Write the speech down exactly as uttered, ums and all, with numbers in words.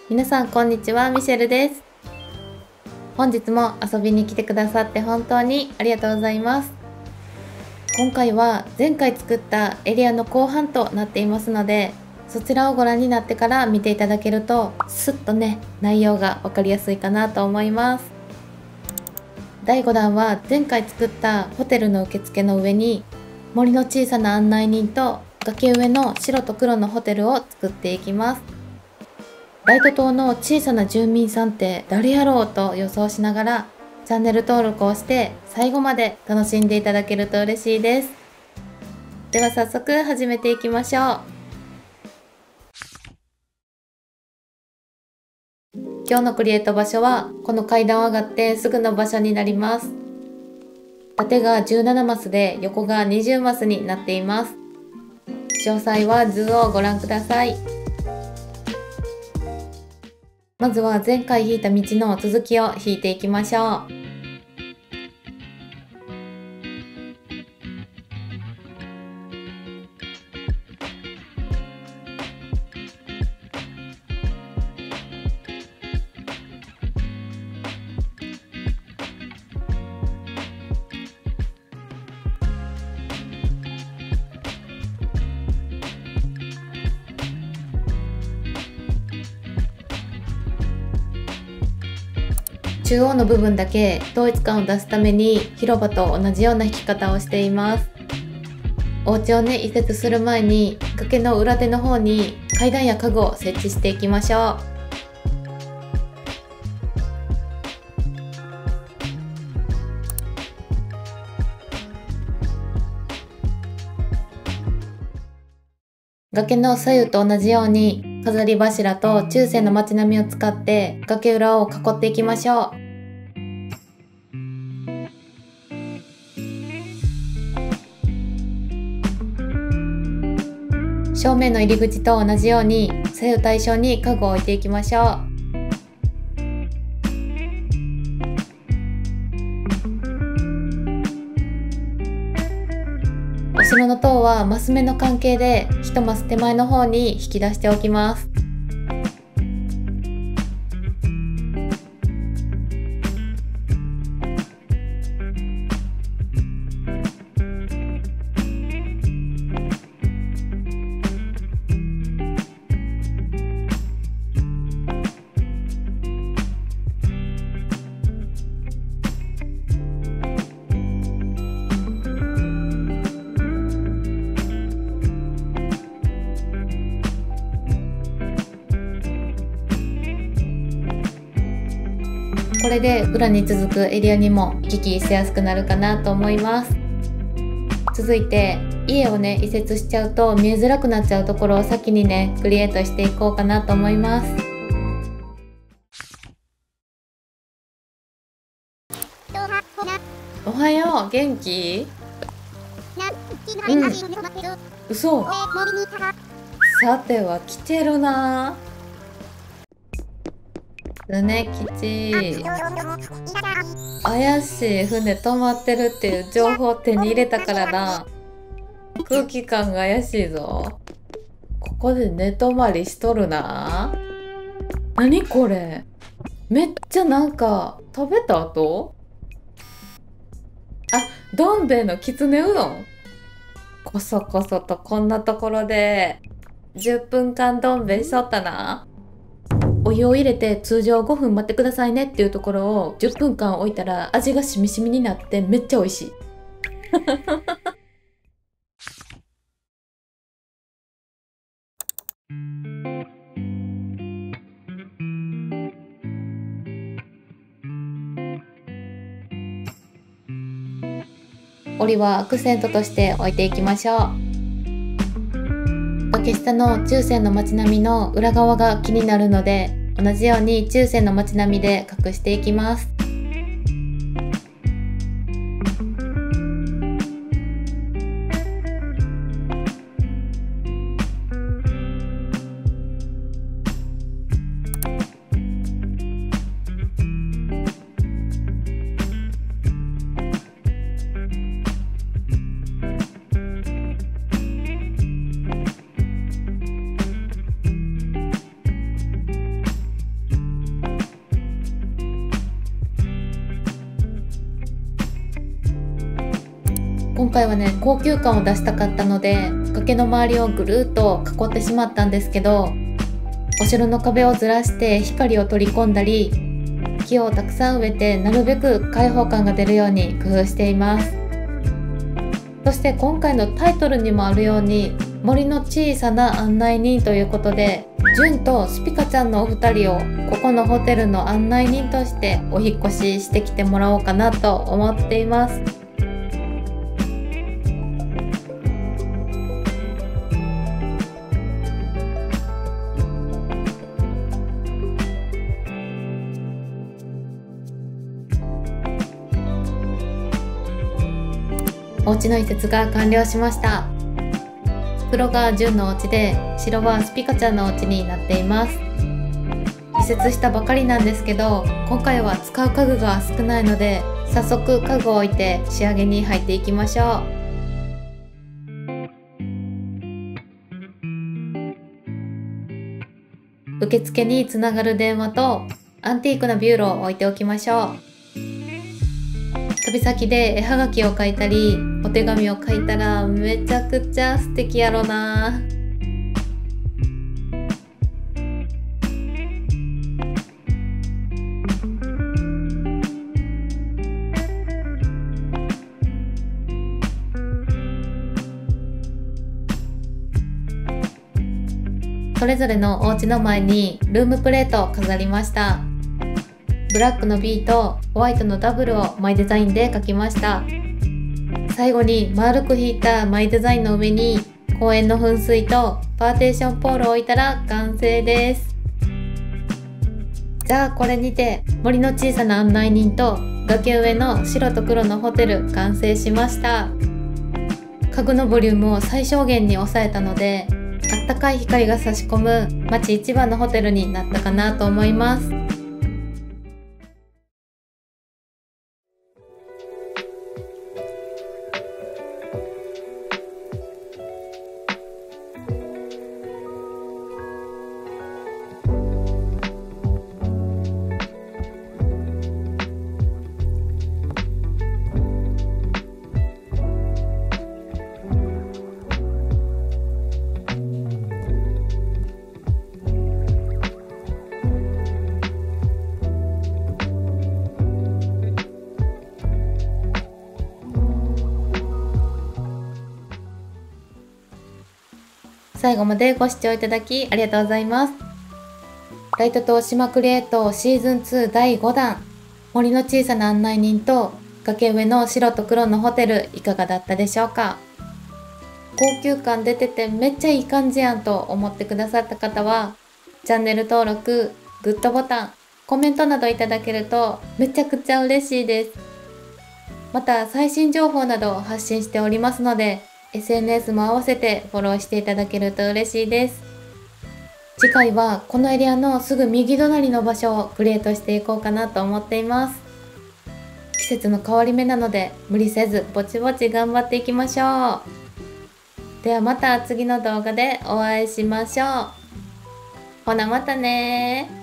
皆さんこんにちは、ミシェルです。本日も遊びに来てくださって本当にありがとうございます。今回は前回作ったエリアの後半となっていますので、そちらをご覧になってから見ていただけるとスッとね、内容が分かりやすいかなと思います。だいごだんは前回作ったホテルの受付の上に森の小さな案内人と崖上の白と黒のホテルを作っていきます。ライト島の小さな住民さんって誰やろうと予想しながらチャンネル登録をして最後まで楽しんでいただけると嬉しいです。では早速始めていきましょう。今日のクリエイト場所はこの階段を上がってすぐの場所になります。縦がじゅうななマスで横がにじゅうマスになっています。詳細は図をご覧ください。まずは前回引いた道の続きを引いていきましょう。中央の部分だけ統一感を出すために広場と同じような引き方をしています。お家をね移設する前に崖の裏手の方に階段や家具を設置していきましょう。崖の左右と同じように飾り柱と中世の街並みを使って崖裏を囲っていきましょう。正面の入り口と同じように左右対称に家具を置いていきましょう。お城の塔はマス目の関係でいちマス手前の方に引き出しておきます。これで裏に続くエリアにも行き来しやすくなるかなと思います。続いて家をね移設しちゃうと見えづらくなっちゃうところを先にねクリエイトしていこうかなと思います。おはよう、元気？うん、嘘。さては来てるな。船吉、怪しい船止まってるっていう情報を手に入れたからな。空気感が怪しいぞ。ここで寝泊まりしとるな。何これ、めっちゃなんか食べた後？あ、どん兵衛のきつねうどん。こそこそとこんなところでじゅっぷんかんどん兵衛しとったな。お湯を入れて通常ごふん待ってくださいねっていうところをじゅっぷんかん置いたら味がしみしみになってめっちゃ美味しい。檻はアクセントとして置いていきましょう。崖下の中世の街並みの裏側が気になるので同じように中世の街並みで隠していきます。 回はね高級感を出したかったので崖の周りをぐるっと囲ってしまったんですけど、お城の壁をずらして光を取り込んだり、木をたくさん植えてなるべく開放感が出るように工夫しています。そして今回のタイトルにもあるように森の小さな案内人ということで、ジュンとスピカちゃんのお二人をここのホテルの案内人としてお引越ししてきてもらおうかなと思っています。お家の移設が完了しました。黒がジュンのお家で、白はスピカちゃんのお家になっています。移設したばかりなんですけど、今回は使う家具が少ないので、早速家具を置いて仕上げに入っていきましょう。受付につながる電話とアンティークなビューロを置いておきましょう。旅先で絵はがきを書いたりお手紙を書いたらめちゃくちゃ素敵やろな。それぞれのお家の前にルームプレートを飾りました。ブラックの ビー とホワイトのダブルをマイデザインで描きました。最後に丸く引いたマイデザインの上に公園の噴水とパーテーションポールを置いたら完成です。じゃあこれにて森の小さな案内人と崖上の白と黒のホテル完成しました。家具のボリュームを最小限に抑えたので、あったかい光が差し込む街一番のホテルになったかなと思います。最後までご視聴いただきありがとうございます。ライトと島クリエイトシーズンツーだいごだん、森の小さな案内人と崖上の白と黒のホテル、いかがだったでしょうか。高級感出ててめっちゃいい感じやんと思ってくださった方は、チャンネル登録、グッドボタン、コメントなどいただけるとめちゃくちゃ嬉しいです。また最新情報などを発信しておりますので、エスエヌエス も合わせてフォローしていただけると嬉しいです。次回はこのエリアのすぐ右隣の場所をクリエイトしていこうかなと思っています。季節の変わり目なので無理せずぼちぼち頑張っていきましょう。ではまた次の動画でお会いしましょう。ほなまたねー。